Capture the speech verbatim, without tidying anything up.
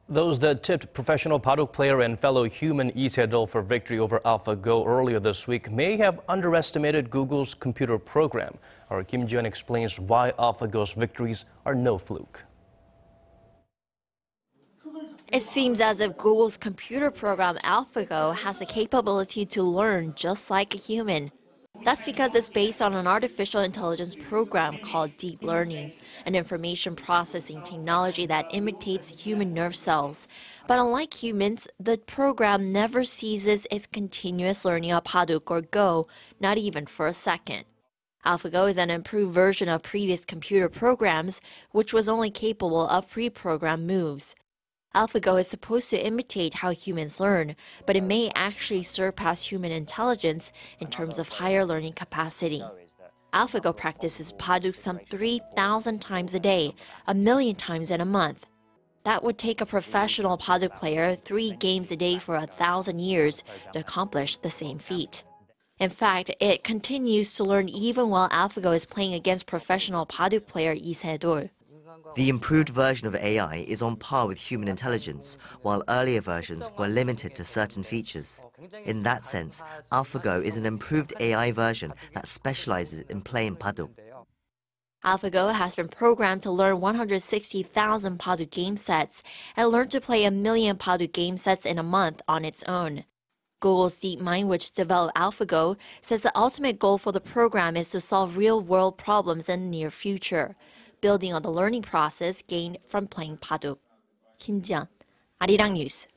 Those that tipped professional Baduk player and fellow human Lee Se-dol for victory over AlphaGO earlier this week may have underestimated Google's computer program. Our Kim Ji-yeon explains why AlphaGo's victories are no fluke. It seems as if Google's computer program AlphaGo has the capability to learn just like a human. That's because it's based on an artificial intelligence program called deep learning, an information processing technology that imitates human nerve cells. But unlike humans, the program never ceases its continuous learning of Baduk or Go, not even for a second. AlphaGo is an improved version of previous computer programs, which was only capable of pre-programmed moves. AlphaGo is supposed to imitate how humans learn, but it may actually surpass human intelligence in terms of higher learning capacity. AlphaGo practices Baduk some three thousand times a day, a million times in a month. That would take a professional Baduk player three games a day for a thousand years to accomplish the same feat. In fact, it continues to learn even while AlphaGo is playing against professional Baduk player Lee Se-dol. The improved version of A I is on par with human intelligence, while earlier versions were limited to certain features. In that sense, AlphaGo is an improved A I version that specializes in playing Baduk. AlphaGo has been programmed to learn one hundred sixty thousand Baduk game sets and learn to play a million Baduk game sets in a month on its own. Google's DeepMind, which developed AlphaGo, says the ultimate goal for the program is to solve real-world problems in the near future, building on the learning process gained from playing Baduk. Kim Ji-yeon, Arirang News.